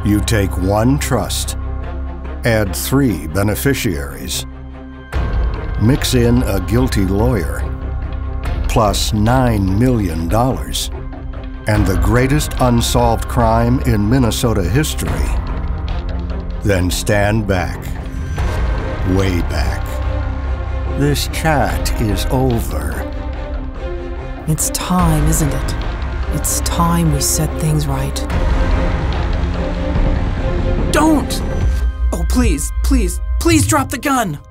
You take one trust, add 3 beneficiaries, mix in a guilty lawyer, plus $9 million, and the greatest unsolved crime in Minnesota history. Then stand back, way back. This chat is over. It's time, isn't it? It's time we set things right. Don't! Oh, please, please, please drop the gun!